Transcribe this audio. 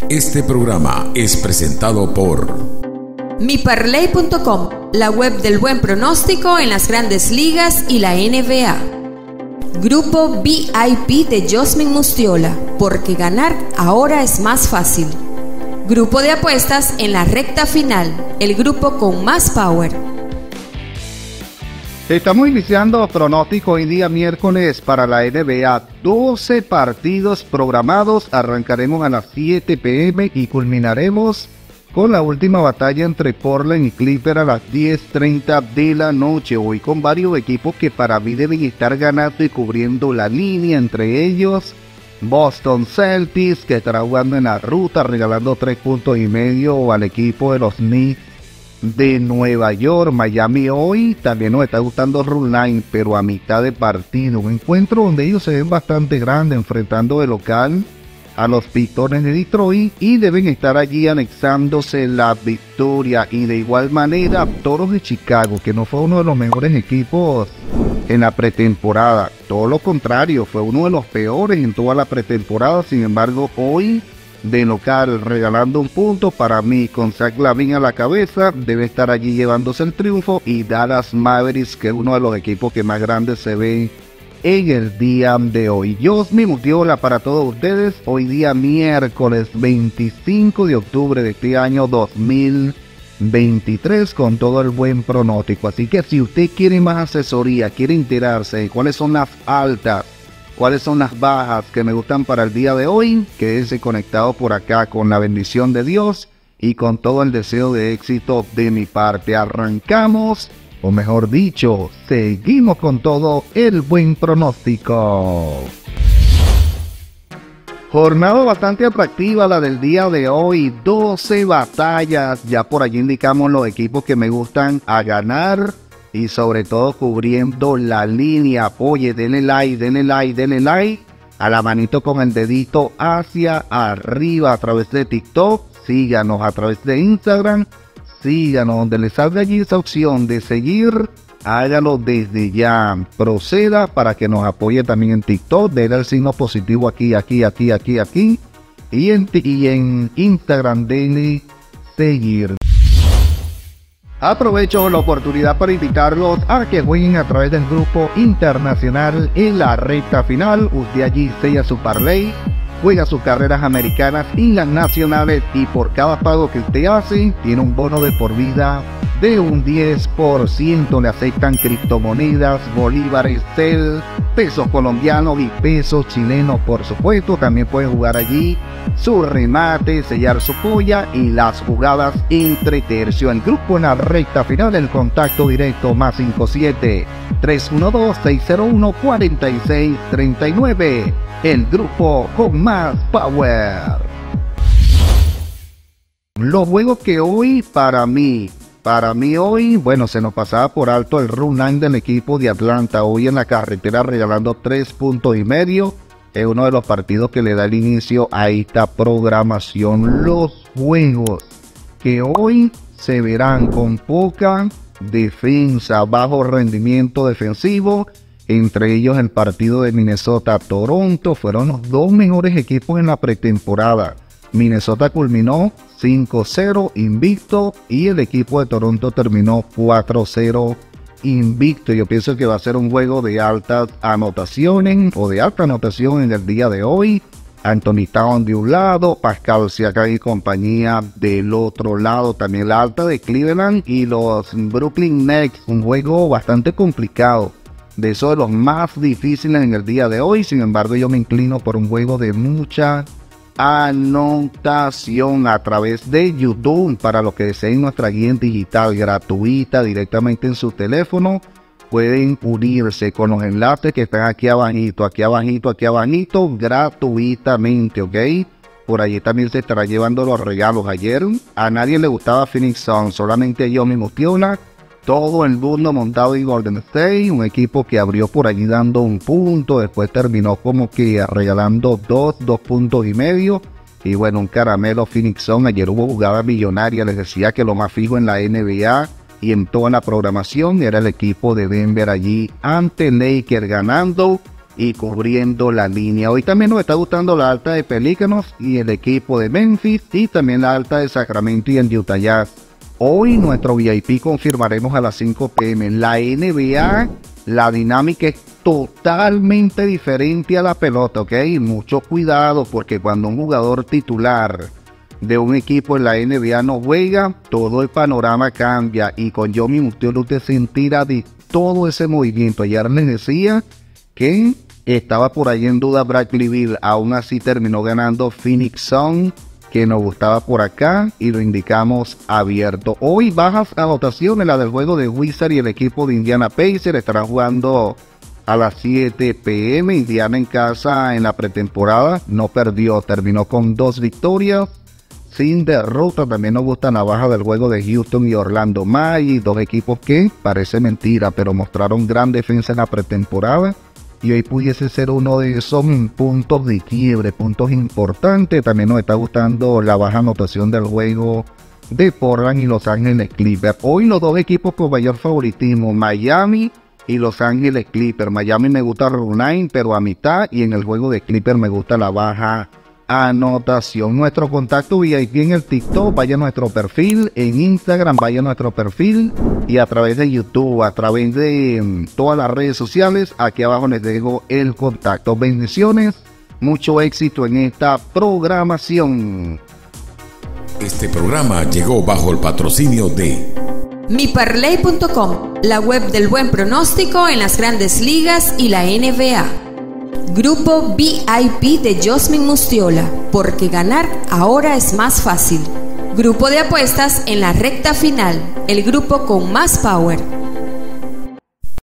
Este programa es presentado por MiParley.com, la web del buen pronóstico en las grandes ligas y la NBA. Grupo VIP de Josmin Mustiola, porque ganar ahora es más fácil. Grupo de apuestas en la recta final, el grupo con más power. Estamos iniciando pronóstico hoy día miércoles para la NBA. 12 partidos programados. Arrancaremos a las 7 p.m. y culminaremos con la última batalla entre Portland y Clippers a las 10:30 de la noche. Hoy con varios equipos que para mí deben estar ganando y cubriendo la línea. Entre ellos Boston Celtics, que estará jugando en la ruta, regalando 3.5 puntos al equipo de los Knicks de Nueva York. Miami hoy también nos está gustando run line, pero a mitad de partido. Un encuentro donde ellos se ven bastante grandes, enfrentando de local a los Pistons de Detroit, y deben estar allí anexándose la victoria. Y de igual manera Toros de Chicago, que no fue uno de los mejores equipos en la pretemporada, todo lo contrario, fue uno de los peores en toda la pretemporada. Sin embargo, hoy de local regalando un punto. Para mí, con Zach LaVine a la cabeza, debe estar allí llevándose el triunfo. Y Dallas Mavericks, que es uno de los equipos que más grandes se ven en el día de hoy. Josmin Mustiola para todos ustedes. Hoy día miércoles 25 de octubre de este año 2023, con todo el buen pronóstico. Así que si usted quiere más asesoría, quiere enterarse de cuáles son las altas, cuáles son las bajas que me gustan para el día de hoy, quédese conectado por acá con la bendición de Dios y con todo el deseo de éxito de mi parte. Arrancamos, o mejor dicho, seguimos con todo el buen pronóstico. Jornada bastante atractiva la del día de hoy, 12 batallas, ya por allí indicamos los equipos que me gustan a ganar y sobre todo cubriendo la línea. Oye, denle like, denle like, denle like a la manito con el dedito hacia arriba a través de TikTok, síganos a través de Instagram, síganos donde les salga allí esa opción de seguir, hágalo desde ya, proceda para que nos apoye también en TikTok, denle el signo positivo aquí, y en Instagram denle seguir. Aprovecho la oportunidad para invitarlos a que jueguen a través del grupo internacional en la recta final. Usted allí sella su parlay, juega sus carreras americanas y las nacionales, y por cada pago que usted hace tiene un bono de por vida de un 10%. Le aceptan criptomonedas, bolívares, CEL, pesos colombianos y pesos chilenos, por supuesto. También puede jugar allí su remate, sellar su polla y las jugadas entre tercio. El grupo en la recta final, el contacto directo más 57-312-601-4639. El grupo con más power. Los juegos que hoy para mí hoy, bueno, se nos pasaba por alto el run line del equipo de Atlanta. Hoy en la carretera regalando 3.5 puntos. Es uno de los partidos que le da el inicio a esta programación. Los juegos que hoy se verán con poca defensa, bajo rendimiento defensivo, entre ellos el partido de Minnesota-Toronto, fueron los dos mejores equipos en la pretemporada. Minnesota culminó 5-0 invicto y el equipo de Toronto terminó 4-0 invicto. Yo pienso que va a ser un juego de altas anotaciones o de alta anotación en el día de hoy. Anthony Towns de un lado, Pascal Siakam y compañía del otro lado. También la alta de Cleveland y los Brooklyn Nets. Un juego bastante complicado, de esos de los más difíciles en el día de hoy. Sin embargo, yo me inclino por un juego de mucha anotación a través de YouTube. Para los que deseen nuestra guía digital gratuita directamente en su teléfono, pueden unirse con los enlaces que están aquí abajito, gratuitamente, ¿ok? Por allí también se estará llevando los regalos. Ayer a nadie le gustaba Phoenix Suns, solamente yo me Mustiola. Todo el mundo montado en Golden State, un equipo que abrió por allí dando un punto, después terminó como que regalando 2.5 puntos. Y bueno, un caramelo Phoenix Suns. Ayer hubo jugada millonaria, les decía que lo más fijo en la NBA y en toda la programación era el equipo de Denver allí ante Lakers, ganando y cubriendo la línea. Hoy también nos está gustando la alta de Pelícanos y el equipo de Memphis, y también la alta de Sacramento y el Utah Jazz. Hoy nuestro VIP confirmaremos a las 5 p.m. La NBA, la dinámica es totalmente diferente a la pelota, ¿ok? Mucho cuidado, porque cuando un jugador titular de un equipo en la NBA no juega, todo el panorama cambia, y con Yosmin Mustiola usted se entera de todo ese movimiento. Ayer les decía que estaba por ahí en duda Bradley Beal, aún así terminó ganando Phoenix Suns, que nos gustaba por acá, y lo indicamos abierto. Hoy bajas anotaciones, la del juego de Wizards y el equipo de Indiana Pacers. Estarán jugando a las 7 p.m. Indiana en casa en la pretemporada no perdió, terminó con 2 victorias sin derrota. También nos gusta la baja del juego de Houston y Orlando Magic, 2 equipos que parece mentira, pero mostraron gran defensa en la pretemporada, y hoy pudiese ser uno de esos puntos de quiebre, puntos importantes. También nos está gustando la baja anotación del juego de Portland y Los Ángeles Clippers. Hoy los 2 equipos con mayor favoritismo, Miami y Los Ángeles Clippers. Miami me gusta Rune, pero a mitad, y en el juego de Clippers me gusta la baja anotación. Nuestro contacto VIP en el TikTok, vaya a nuestro perfil, en Instagram vaya a nuestro perfil, y a través de YouTube, a través de todas las redes sociales. Aquí abajo les dejo el contacto. Bendiciones, mucho éxito en esta programación. Este programa llegó bajo el patrocinio de MiParlay.com, la web del buen pronóstico en las grandes ligas y la NBA. Grupo VIP de Yosmin Mustiola, porque ganar ahora es más fácil. Grupo de apuestas en la recta final, el grupo con más power.